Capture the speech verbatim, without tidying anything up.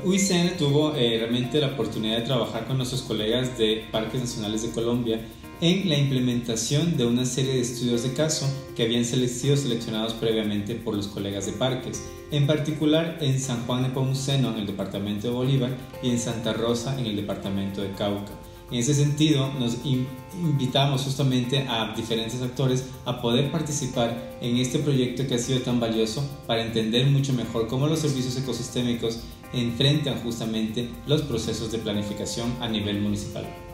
U I C N tuvo eh, realmente la oportunidad de trabajar con nuestros colegas de Parques Nacionales de Colombia en la implementación de una serie de estudios de caso que habían sido seleccionados previamente por los colegas de parques, en particular en San Juan Nepomuceno en el departamento de Bolívar y en Santa Rosa en el departamento de Cauca. En ese sentido, nos invitamos justamente a diferentes actores a poder participar en este proyecto que ha sido tan valioso para entender mucho mejor cómo los servicios ecosistémicos enfrentan justamente los procesos de planificación a nivel municipal.